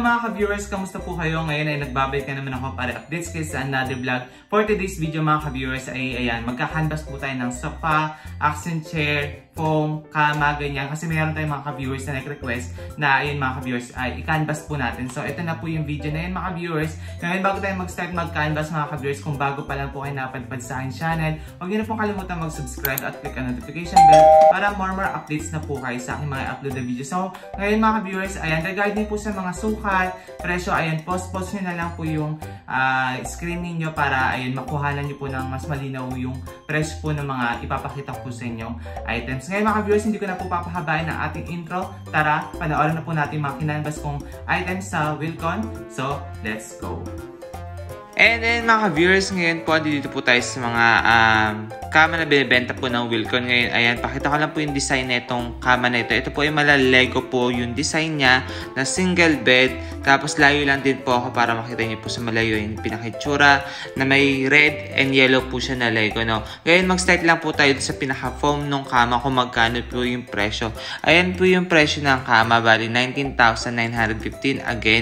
mga ka-viewers, kamusta po kayo? Ngayon ay nagbabalik ka naman ako para updates kayo sa another vlog. For today's video mga ka-viewers ay ayan, magkakanvas po tayo ng sofa, accent chair, foam, kama, ganyan. Kasi mayroon tayong mga ka-viewers na nag-request na ayun mga ka-viewers ay i-canvas po natin. So ito na po yung video na yun mga ka-viewers. Ngayon bago tayo mag-start mag-canvas mga ka-viewers, kung bago pa lang po kayo napadpad sa aking channel, huwag niyo na pong kalimutan mag-subscribe at click ang notification bell para more updates na po kayo sa aking mga upload na video. So ngayon mga ka-viewers, ayan, regarding po sa mga sukat, presyo, ayan, post nyo na lang po yung screen ninyo para ayun, makuhanan nyo po ng mas malinaw yung presyo po ng mga ipapakita po sa inyong items. Ngayon mga ka-viewers, hindi ko na po papahabain ang ating intro. Tara, panoorin na po natin mga kinanvas kong items sa Wilcon. So, let's go! And then mga ka-viewers, ngayon po dito po tayo sa mga kama na binibenta po ng Wilcon. Ngayon, ayan, pakita ko lang po yung design na itong kama na ito. Ito po yung malalego po yung design niya na single bed. Tapos layo lang din po ako para makita niyo po sa malayo yung pinakitsura na may red and yellow po siya na Lego, no? Ngayon, mag-start lang po tayo sa pinaka-foam ng kama kung magkano po yung presyo. Ayan po yung presyo ng kama, bali 19,915. Again,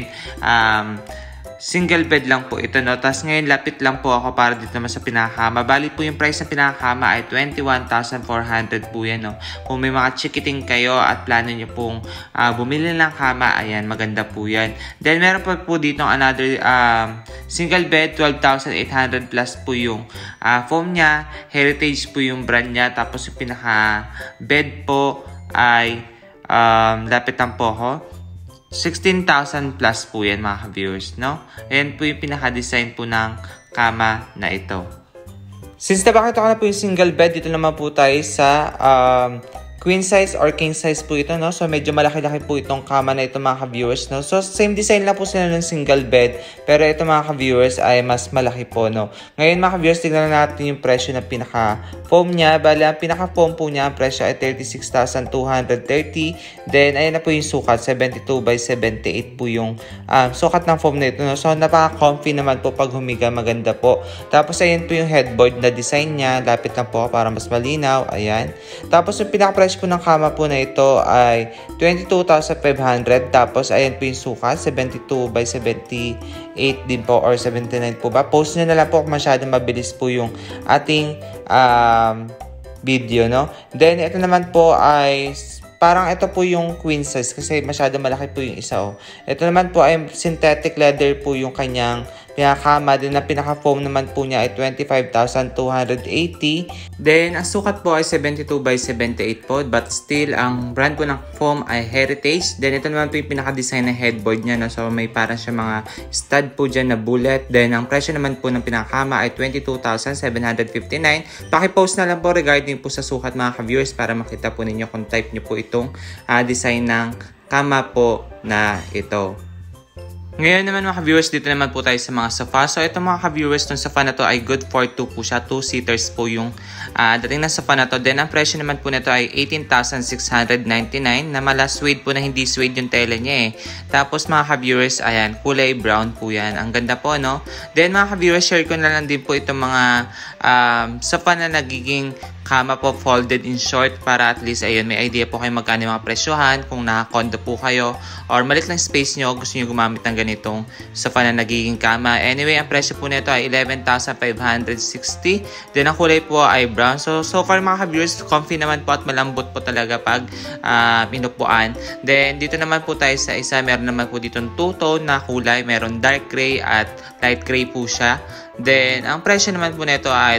single bed lang po ito, no? Tapos ngayon, lapit lang po ako para dito naman sa pinakakama. Bali po yung price ng pinakakama ay 21,400 po yan, no? Kung may mga chikiting kayo at plano nyo pong bumili ng kama, ayan, maganda po yan. Then, meron po dito another single bed, 12,800 plus po yung foam niya. Heritage po yung brand niya. Tapos yung pinaka-bed po ay lapit lang po ako. 16,000 plus po yan mga ka-viewers, no? Ayan po yung pinaka-design po ng kama na ito. Since nabakita ko na po yung single bed, dito naman po tayo sa queen size or king size po ito, no? So, medyo malaki-laki po itong kama na ito mga ka-viewers, no? So, same design lang po sila ng single bed. Pero ito mga ka-viewers ay mas malaki po, no? Ngayon mga ka-viewers, tignan natin yung presyo ng pinaka-foam niya. Bali, ang pinaka-foam po niya, ang presyo ay 36,230. Then, ayan na po yung sukat, 72 by 78 po yung sukat ng foam na ito, no? So, napaka-comfy naman po pag humiga, maganda po. Tapos, ayan po yung headboard na design niya. Lapit lang po para mas malinaw. Ayan. Tapos, yung pinaka-presyo po ng kama po na ito ay 22,500. Tapos, ayan po yung sukat, 72 by 78 din po or 79 po ba. Post nyo na lang po kung masyadong mabilis po yung ating video, no? Then, ito naman po ay parang ito po yung queen size kasi masyado malaki po yung isa, oh. Ito naman po ay synthetic leather po yung kanyang pinakama. Din na pinaka-foam naman po niya ay 25,280. Then, ang sukat po ay 72 by 78 po. But still, ang brand po ng foam ay Heritage. Then, ito naman po yung pinaka-design na headboard niya, no? So, may parang siya mga stud po dyan na bullet. Then, ang presyo naman po ng pinakama ay 22,759. Paki-post na lang po regarding po sa sukat mga ka-viewers para makita po ninyo kung type nyo po itong design ng kama po na ito. Ngayon naman mga ka-viewers, dito naman po tayo sa mga sofa. So ito mga ka-viewers, itong sofa na to ay good for 2 po siya. 2-seaters po yung dating na sofa na to. Then ang presyo naman po nito ay 18,699 na mala suede po na hindi suede yung tela niya, eh. Tapos mga ka-viewers, ayan, kulay brown po yan. Ang ganda po, no? Then mga ka-viewers, share ko na lang din po itong mga sofa na nagiging kama po folded in short para at least ayun, may idea po kayo magkano yung mga presyohan kung naka-condo po kayo or malit lang space nyo, gusto nyo gumamit ng ganitong sofa na nagiging kama. Anyway, ang presyo po nito ay 11,560. Then ang kulay po ay brown. So far mga ka-viewers, comfy naman po at malambot po talaga pag pinupuan. Then dito naman po tayo sa isa, meron naman po dito two-tone na kulay. Meron dark gray at light gray po siya. Then, ang presyo naman po nito ay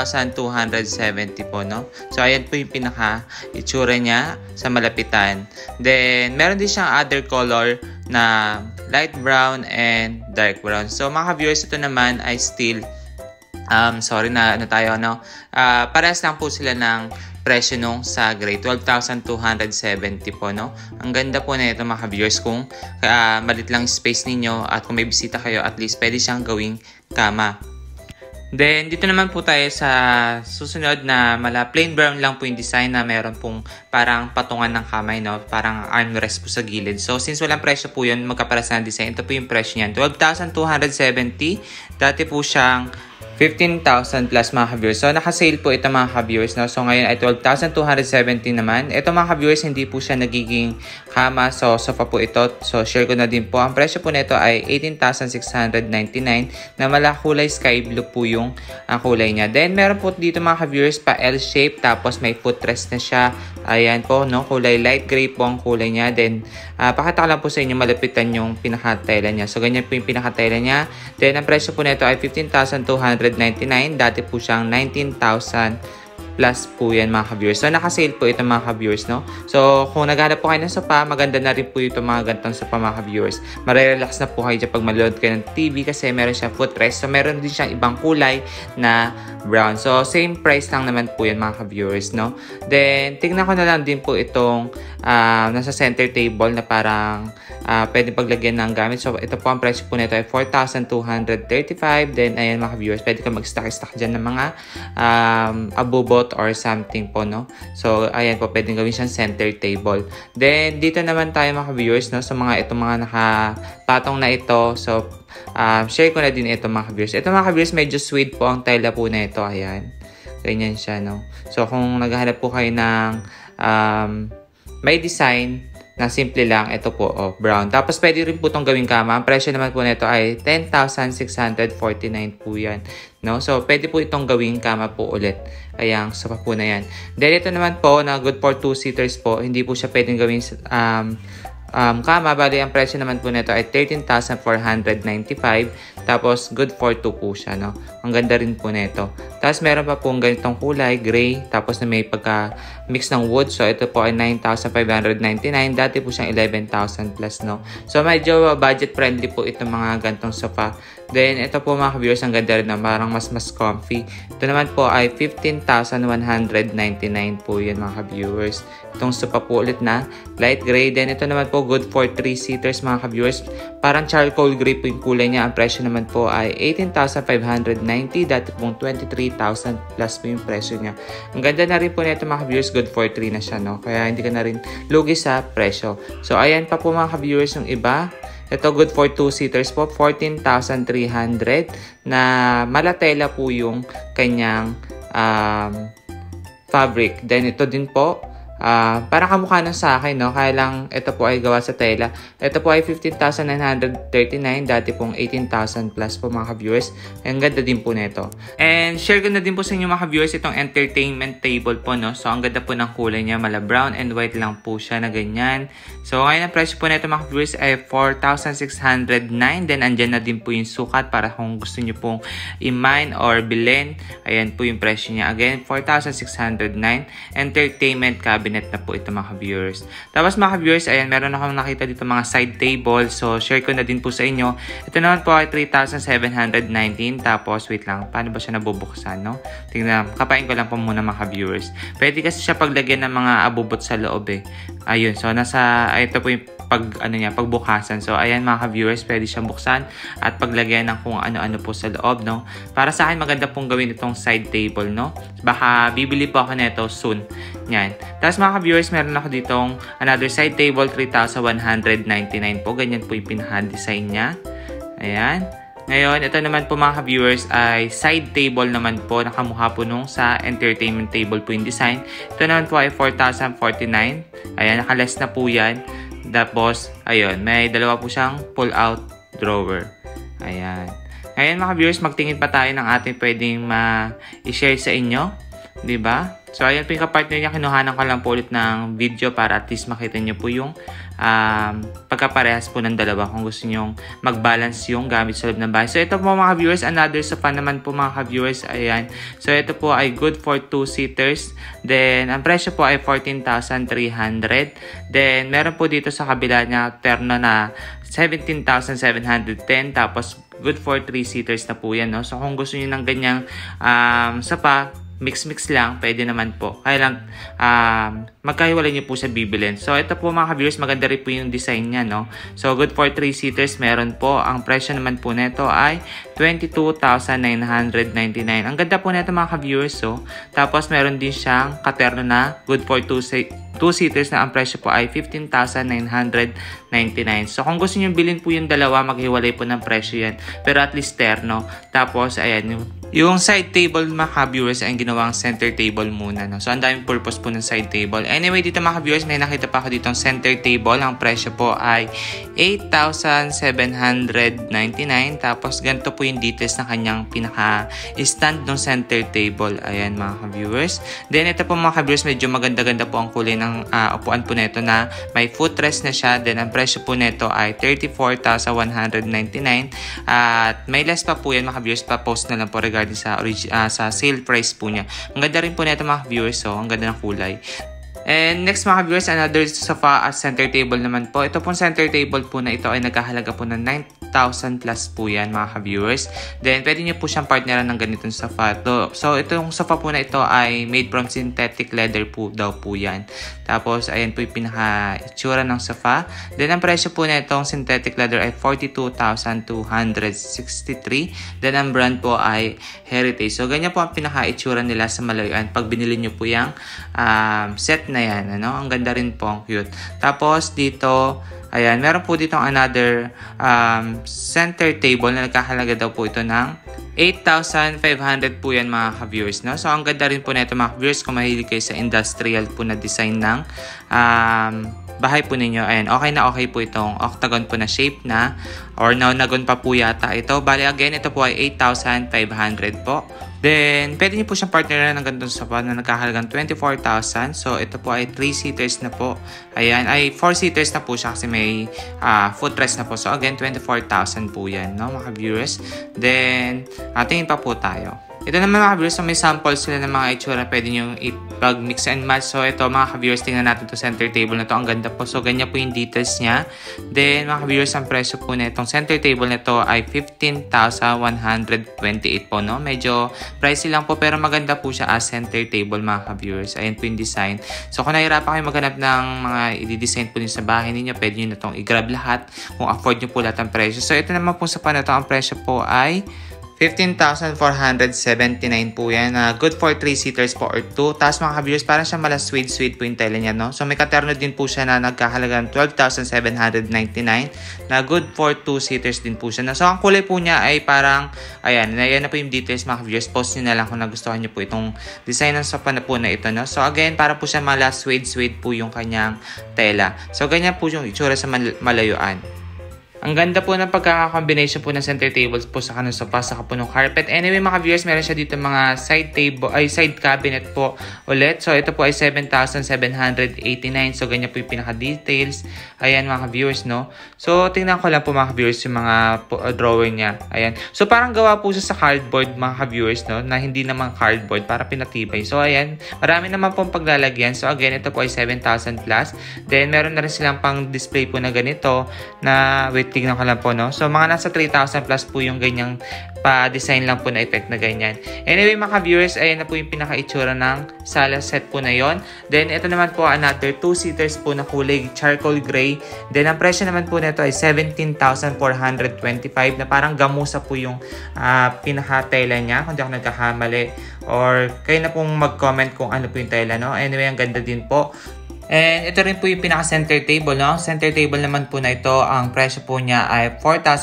12,270 po, no? So, ayan po yung pinaka-itsura niya sa malapitan. Then, meron din siyang other color na light brown and dark brown. So, mga ka-viewers, ito naman ay still, sorry na ano tayo, no? Parehas lang po sila ng presyo nung sa gray, 12,270 po, no? Ang ganda po na ito mga ka-viewers kung malit lang space ninyo at kung may bisita kayo, at least pwede siyang gawing kama. Then, dito naman po tayo sa susunod na plain brown lang po yung design na meron pong parang patungan ng kamay, no? Parang armrest po sa gilid. So, since walang presyo po yun, magkaparas na design. Ito po yung presyo niyan, 12,270. Dati po siyang 15,000 plus mga ka-viewers. So, naka-sale po ito mga ka-viewers. No? So, ngayon ay 12,270 naman. Ito mga ka-viewers, hindi po siya nagiging kama. So, sofa po ito. So, share ko na din po. Ang presyo po nito ay 18,699 na kulay sky blue po yung kulay niya. Then, meron po dito mga ka-viewers pa L-shape. Tapos, may footrest na siya. Ayan po, no? Kulay light gray po ang kulay niya. Then, pakita ko lang po sa inyo malapitan yung pinaka-tela niya. So, ganyan po yung pinaka-tela niya. Then, ang presyo po nito ay 15,299. Dati po siyang 19,000 plus po yan mga ka-viewers. So, naka-sale po ito mga ka-viewers, no? So, kung naghanap po kayo ng sofa, maganda na rin po ito mga gantong sofa mga ka-viewers. Marerelax na po kayo dyan pag maload kayo ng TV kasi meron siyang footrest. So, meron din siyang ibang kulay na brown. So, same price lang naman po yan mga ka-viewers, no? Then, tignan ko na lang din po itong nasa center table na parang pwede paglagyan ng gamit. So, ito po ang presyo po nito ay 4,235. Then, ayan mga ka-viewers, pwede ka mag-stock dyan ng mga abubot or something po, no? So, ayan po, pwedeng gawin siyang center table. Then, dito naman tayo mga ka-viewers, no? So, itong mga nakapatong na ito. So, share ko na din ito mga ka-viewers. Ito mga ka-viewers, medyo sweet po ang tela po na ito. Ayan. Ganyan siya, no? So, kung naghahanap po kayo ng may design na simple lang, ito po, brown. Tapos, pwede rin po itong gawing kama. Ang presyo naman po nito ay 10,649 po yan. No? So, pwede po itong gawing kama po ulit. Ayan, sofa po na yan. Then, ito naman po, na good for 2-seaters po. Hindi po siya pwedeng gawing kama. Bali, ang presyo naman po nito ay 13,495. Tapos, good for 2 po siya, no? Ang ganda rin po nito. Tapos, meron pa pong ganitong kulay, gray. Tapos, na may pagka-mix ng wood. So, ito po ay 9,599. Dati po siyang 11,000 plus, no? So, medyo budget-friendly po itong mga ganitong sofa. Then, ito po mga ka-viewers, ang ganda rin na parang mas comfy. Ito naman po ay 15,199 po yan mga ka-viewers. Itong sofa po ulit na light gray. Then, ito naman po good for 3-seaters mga ka-viewers. Parang charcoal gray po yung kulay niya. Ang presyo naman po ay 18,590. Dati pong 23,000 plus po yung presyo niya. Ang ganda na rin po nito mga ka-viewers. Good for 3 na siya, no? Kaya hindi ka na rin lugi sa presyo. So, ayan pa po mga ka-viewers yung iba. Ito good for 2-seaters po, 14,300 na malatela po yung kanyang fabric. Then ito din po, parang kamukha ng sa akin, no? Kaya lang ito po ay gawa sa tela. Ito po ay 15,939. Dati pong 18,000 plus po mga ka-viewers. Ang ganda din po nito. And share ko na din po sa inyo mga ka-viewers itong entertainment table po, no? So ang ganda po ng kulay niya. Mala brown and white lang po siya na ganyan. So ngayon ang presyo po nito mga ka-viewers ay 4,609. Then andyan na din po yung sukat para kung gusto nyo pong i-mine or bilhin. Ayan po yung presyo niya. Again, 4,609. Entertainment cabinet na po ito mga ka-viewers. Tapos mga ka-viewers, ayan, meron akong nakita dito mga side table. So, share ko na din po sa inyo. Ito naman po ay 3,719. Tapos, wait lang, paano ba siya nabubuksan, no? Tingnan, kapain ko lang po muna mga ka-viewers. Pwede kasi siya paglagyan ng mga abubot sa loob eh. Ayun, so ito po yung pagbukasan. So, ayan mga ka-viewers, pwede siyang buksan at paglagyan ng kung ano-ano po sa loob, no? Para sa akin, maganda pong gawin itong side table, no? Baka bibili po ako nito soon. Yan. Tapos mga ka-viewers, meron ako ditong another side table, 3,199 po. Ganyan po yung pinaka-design niya. Ayan. Ngayon, ito naman po mga ka-viewers ay side table naman po. Nakamukha po nung sa entertainment table po yung design. Ito naman po ay 4,049. Ayan, nakaless na po yan. Tapos, ayun, may dalawa po siyang pull-out drawer. Ayan. Ngayon mga viewers, magtingin pa tayo ng ating pwedeng ma-share sa inyo. Diba? So, ayan po yung kapartner niya. Kinuhanan ko lang po ulit ng video para at least makita niyo po yung pagkaparehas po ng dalawa kung gusto nyo mag-balance yung gamit sa loob ng bahay. So, ito po mga viewers, another sofa naman po mga ka-viewers. Ayan. So, ito po ay good for 2-seaters. Then, ang presyo po ay 14,300. Then, meron po dito sa kabila niya terno na 17,710. Tapos, good for 3-seaters na po yan, no? So, kung gusto niyo ng ganyang sofa, mix-mix lang, pwede naman po. Kaya lang, magkahiwalay niyo po sa bibilin. So, ito po mga ka-viewers, maganda rin po yung design niya, no? So, good for 3-seaters, meron po. Ang presyo naman po nito ay 22,999. Ang ganda po nito mga ka-viewers, so. Tapos, meron din siyang katerno na good for 2-seaters na ang presyo po ay 15,999. So, kung gusto niyo bilhin po yung dalawa, maghiwalay po ng presyo yan. Pero at least terno. Tapos, ayan, yung Yung side table mga ka-viewers ay ginawang center table muna. No? So, ang daming purpose po ng side table. Anyway, dito mga ka-viewers, may nakita pa ako ditong center table. Ang presyo po ay 8,799. Tapos, ganito po yung details na kanyang pinaka-stand ng center table. Ayan mga ka-viewers. Then, ito po mga ka-viewers, medyo maganda-ganda po ang kulay ng upuan po nito na may footrest na siya. Then, ang presyo po nito ay 34,199. At may less pa po yan mga ka-viewers. Pa-post na lang po regarding sa sale price po niya. Ang ganda rin po nito mga viewers, so ang ganda ng kulay. And next mga viewers, another sofa at center table naman po. Ito pong center table po na ito ay nagkahalaga po ng 9,000 plus po yan mga viewers. Then pwede nyo po siyang partneran ng ganitong sofa. So itong sofa po na ito ay made from synthetic leather po daw po yan. Tapos ayan po yung pinaka-itsura ng sofa. Then ang presyo po na itong synthetic leather ay 42,263. Then ang brand po ay Heritage. So ganyan po ang pinaka-itsura nila sa Malayuan pag binili nyo po yung set na yan, ano? Ang ganda rin po, ang cute. Tapos dito, ayan, meron po dito another center table na nagkahalaga daw po ito ng 8,500 po yan mga ka-viewers, no? So ang ganda rin po na ito mga ka-viewers kung mahilig kayo sa industrial po na design ng bahay po ninyo. Ayan, okay na okay po itong octagon po na shape na or naunagon pa po yata ito. Bali again, ito po ay 8,500 po. Then, pwede niyo po siyang partneran ng ganitong sofa na nagkahalagang 24,000. So, ito po ay 3-seaters na po. Ayan, ay 4-seaters na po siya kasi may footrest na po. So, again, 24,000 po yan, no, mga viewers. Then, tingin pa po tayo. Ito naman mga ka-viewers, so may samples sila ng mga itsura na pwede nyo ipag-mix and match. So ito mga ka-viewers, tingnan natin to center table na to. Ang ganda po. So ganyan po yung details niya. Then mga ka-viewers, ang presyo po na itong center table na to ay 15,128 po. No? Medyo pricey lang po pero maganda po siya as center table mga ka-viewers. Ayan po yung design. So kung nahirapan kayo maghanap ng mga i-design po sa bahay ninyo, pwede nyo na itong i-grab lahat kung afford nyo po lahat ang presyo. So ito naman po sa pan na to, ang presyo po ay 15,479 po yan. Good for 3-seaters po or 2. Tapos mga ka-viewers, parang siya mala suede po yung tela niya, no? So may katerno din po siya na nagkahalagang 12,799 na good for 2-seaters din po siya. So ang kulay po niya ay parang, ayan na po yung details mga ka-viewers. Post nyo na lang kung nagustuhan nyo po itong design ng sofa na po na ito, no? So again, parang po siya mala suede po yung kanyang tela. So ganyan po yung itsura sa Malayuan. Ang ganda po ng pagkaka-combination po ng center tables po sa kanong sofa sa kapunong carpet. Anyway mga viewers, meron siya dito mga side cabinet po ulit. So ito po ay 7,789. So ganyan po yung pinaka-details. Ayan mga viewers, no? So tingnan ko lang po mga viewers yung mga drawer niya. Ayan. So parang gawa po siya sa cardboard mga viewers, no? Na hindi naman cardboard, para pinatibay. So ayan, marami naman pong paglalagyan. So again, ito po ay 7,000 plus. Then meron na rin silang pang display po na ganito na tignan ko lang po, no? So, mga nasa 3,000 plus po yung ganyang pa-design lang po na effect na ganyan. Anyway, mga viewers, ayan na po yung pinaka-itsura ng sala set po na yon. Then, ito naman po, another 2-seaters po na kulay charcoal gray. Then, ang presyo naman po nito ay 17,425 na parang gamusa po yung pinaka-tela niya, kung di ako nagkakamali. Or, kayo na pong mag-comment kung ano po yung tela, no? Anyway, ang ganda din po. And ito rin po yung pinaka-center table, no? Center table naman po na ito, ang presyo po niya ay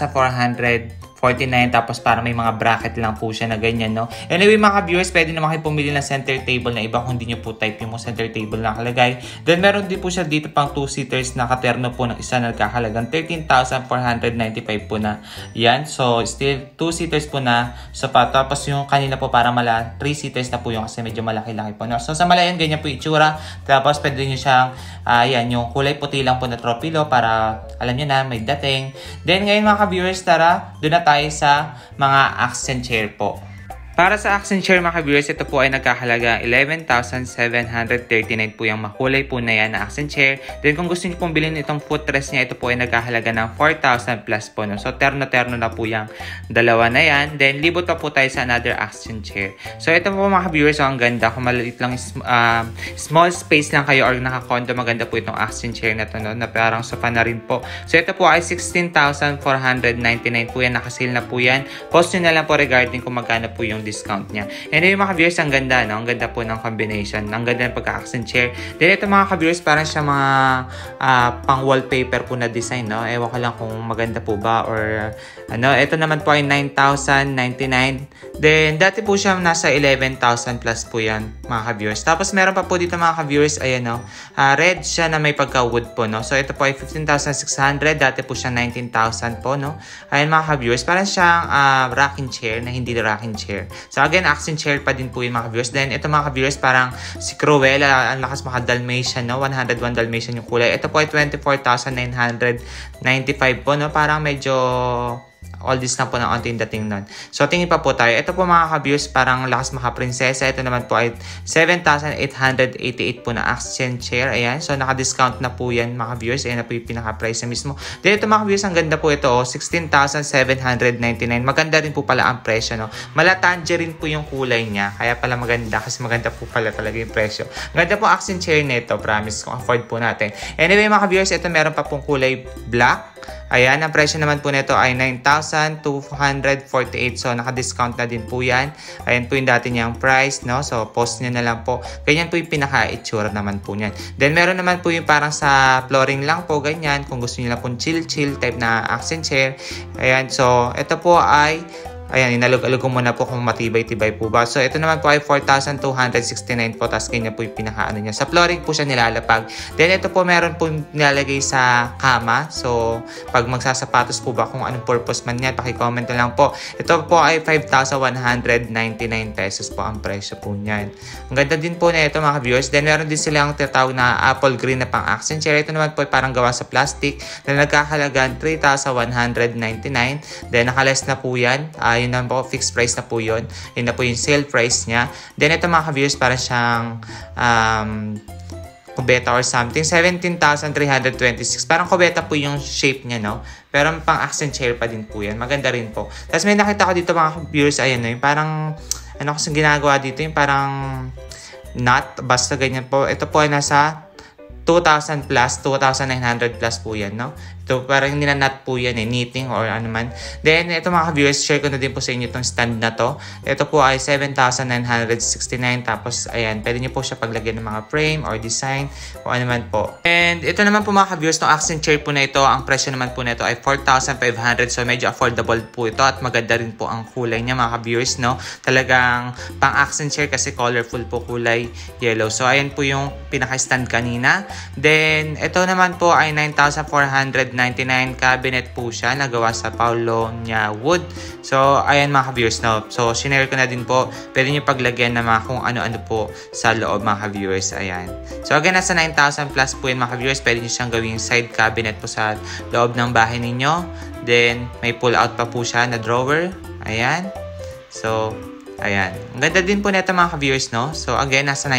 4,449 tapos para may mga bracket lang po siya na ganyan, no? Anyway mga viewers, pwede naman kayo pumili ng center table na iba kung hindi nyo po type yung center table na nakalagay. Then meron din po siya dito pang 2-seaters na katerno po ng isa na nagkakalagang 13,495 po na yan. So still 2-seaters po na sofa. Tapos yung kanina po para mala 3-seaters na po yung kasi medyo malaki-laki po, no? So sa Malayan ganyan po yung itsura. Tapos pwede nyo siyang yan, yung kulay puti lang po na throw pillow para alam nyo na may dating. Then ngayon mga ka-viewers, tara doon na tayo sa mga accent chair po. Para sa accent chair mga ka-viewers, ito po ay nagkahalaga 11,739 po yung makulay po na yan na accent chair. Then kung gusto niyo pong bilhin itong footrest niya, ito po ay nagkahalaga ng 4,000 plus po, no? So terno-terno na po yung dalawa na yan. Then libot pa po tayo sa another accent chair. So ito po mga ka-viewers, so ang ganda. Kung maliit lang, small space lang kayo or naka-condo, maganda po itong accent chair na to, no? Na parang sofa na rin po. So ito po ay 16,499 po yan. Nakasale na po yan. Post nyo na lang po regarding kung magkano po yung discount niya. Anyway mga ka-viewers, ang ganda, no? Ang ganda po ng combination. Ang ganda ng pagka-accent chair. Then ito mga ka-viewers, parang siya mga pang wallpaper po na design, no? Ewan ko lang kung maganda po ba or ano. Ito naman po ay 9,099. Then dati po siya nasa 11,000 plus po yan mga ka-viewers. Tapos meron pa po dito mga ka-viewers, ayan, no? Red siya na may pagka-wood po, no? So ito po ay 15,600. Dati po siya 19,000 po, no? Ayan mga ka-viewers, parang siyang rocking chair na hindi rocking chair. So again, accent chair pa din po yung mga ka-viewers. Then ito mga ka-viewers, parang si Cruella, ang lakas maka Dalmatian, no? 101 Dalmatian yung kulay. Ito po ay 24,995 po, no? Parang medyo all this na po ng onting dating nun. So, tingin pa po tayo. Ito po mga ka-views, parang lakas maka-prinsesa. Ito naman po ay 7,888 po na accent chair. Ayan. So, naka-discount na po yan mga ka-viewers. Ayan na po yung pinaka-price na mismo. Then, ito mga ka-viewers, ang ganda po ito. 16,799. Maganda rin po pala ang presyo, no? Mala tangerine po yung kulay niya. Kaya pala maganda kasi maganda po pala talaga yung presyo. Ganda po accent chair nito. Promise kung afford po natin. Anyway mga ka-viewers, ito meron pa pong kulay black. Ayan, ang presyo naman po nito ay 9,248. So, naka-discount na din po yan. Ayan po yung dati niyang price, no? So, post nyo na lang po. Ganyan po yung pinaka-itsura naman po niyan. Then, meron naman po yung parang sa flooring lang po, ganyan. Kung gusto nyo lang po chill-chill type na accent chair. Ayan, so, ito po ay ayan, inalog-alog ko muna po kung matibay-tibay po ba. So, ito naman po ay 4,269 po. Tapos, ganyan po yung pinaka-ano niya. Sa flooring po siya nilalapag. Then, ito po meron po nilalagay sa kama. So, pag magsasapatos po ba kung anong purpose man yan, pakicomment na lang po. Ito po ay 5,199 pesos po ang presyo po niyan. Ang ganda din po na ito mga viewers. Then, meron din silang tinatawag na apple green na pang accent chair. Ito naman po ay parang gawa sa plastic na nagkakalagan 3,199. Then, nakaless na po yan. Yun na po, fixed price na po yun. Yun na po yung sale price niya. Then, ito mga ka-viewers, parang siyang kubeta or something. 17,326. Parang kubeta po yung shape niya, no? Pero pang accent chair pa din po yan. Maganda rin po. Tapos may nakita ko dito mga ka-viewers, ayan, no? Yung parang, ano kasi ginagawa dito? Yung parang knot. Basta ganyan po. Ito po ay nasa 2,000 plus, 2,900 plus po yan, no? Ito, parang ninanat po yan, knitting or ano man. Then, ito mga viewers, share ko na din po sa inyo itong stand na to. Ito po ay 7,969. Tapos, ayan, pwede nyo po siya paglagyan ng mga frame or design o ano man po. And, ito naman po mga viewers, itong accent chair po na ito, ang presyo naman po na ito ay 4,500. So, medyo affordable po ito at maganda rin po ang kulay niya mga viewers, no? Talagang pang accent chair kasi colorful po kulay yellow. So, ayan po yung pinaka-stand kanina. Then, ito naman po ay 9,499 cabinet po siya. Nagawa sa Paulownia wood. So, ayan mga ka-viewers, no? So, sinare ko na din po. Pwede nyo paglagyan na mga kung ano-ano po sa loob mga ka-viewers. Ayan. So, again, nasa 9,000 plus po yun mga ka-viewers. Pwede nyo siyang gawing side cabinet po sa loob ng bahay ninyo. Then, may pull out pa po siya na drawer. Ayan. So, ayan. Ang ganda din po nito mga ka-viewers, no? So, again, nasa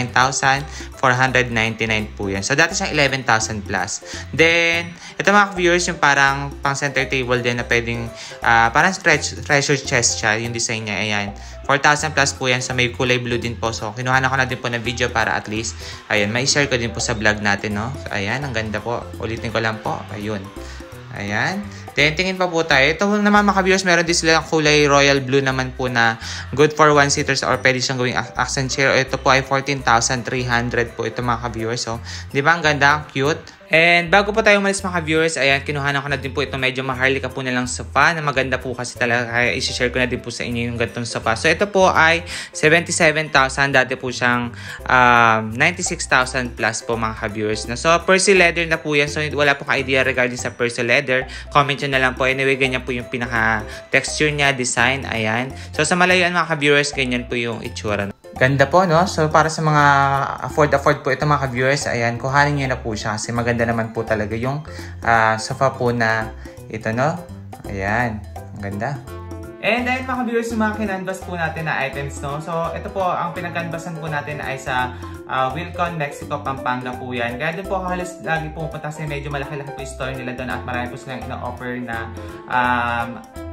9,499 po yan. So, dati siyang 11,000 plus. Then, ito mga ka-viewers, yung parang pang center table din na pwedeng, parang treasure chest siya, yung design niya. Ayan. 4,000 plus po yan. So, may kulay blue din po. So, kinuha ko na din po ng video para at least, ayan, may share ko din po sa vlog natin, no? So, ayan. Ang ganda po. Ulitin ko lang po. Ayun. Ayan. Then, tingin pa po tayo. Ito naman mga ka-viewers, meron din silang kulay royal blue naman po na good for one-seaters or pwede siyang gawing accent chair. Ito po ay 14,300 po ito mga ka-viewers. So, di ba ang ganda? Ang cute. And bago po tayo umalis mga ka-viewers, ayan, kinuhanan ko na din po itong medyo maharlika po na lang sofa na maganda po kasi talaga. Kaya isi-share ko na din po sa inyo yung gantong sofa. So, ito po ay 77,000. Dati po siyang 96,000 plus po mga ka-viewers. So, Percy leather na po yan. So, wala po ka-idea regarding sa Percy leather. Comment nyo na lang po. Anyway, ganyan po yung pinaka-texture niya, design. Ayan. So, sa malayuan mga ka-viewers, ganyan po yung itsura. Ganda po, no? So, para sa mga afford po ito mga ka-viewers, ayan, kuhanin nyo na po siya kasi maganda naman po talaga yung sofa po na ito, no? Ayan. Ang ganda. And then mga viewers, yung mga kinanvas po natin na items, no? So, ito po, ang pinagkanvasan po natin ay sa Wilcon, Mexico, Pampanga po yan. Kaya din po halos lagi pumunta kasi medyo malaki-laki po yung store nila doon at marami po silang ina-offer na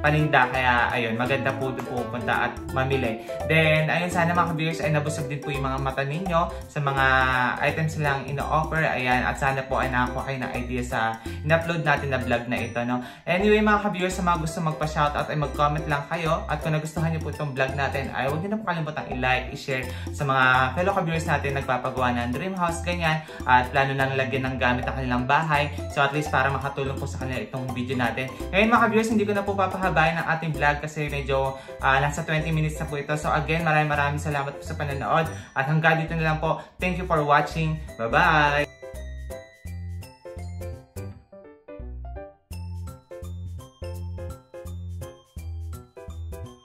paninda. Kaya ayun, maganda po doon pupunta at mamili. Then ayun, sana mga ka-viewers ay nabusog din po yung mga mata ninyo sa mga items lang ino-offer. Ayan, at sana po ay nakakuha kayo ng idea sa in-upload natin na vlog na ito, no? Anyway mga ka-viewers, sa mga gusto magpa-shoutout ay mag-comment lang kayo. At kung nagustuhan niyo po itong vlog natin ay huwag niyo na po kalimutang i-like, i-share sa mga fellow ka-viewers natin nagpapagawa ng dream house, ganyan. At plano nang lagyan ng gamit ang kanilang bahay. So at least para makatulong po sa kanila itong video natin. Ngayon mga ka-viewers, hindi ko na po papahabayin ang ating vlog kasi medyo nasa 20 minutes na po ito. So again, maraming salamat po sa panonood. At hanggang dito na lang po. Thank you for watching. Bye-bye!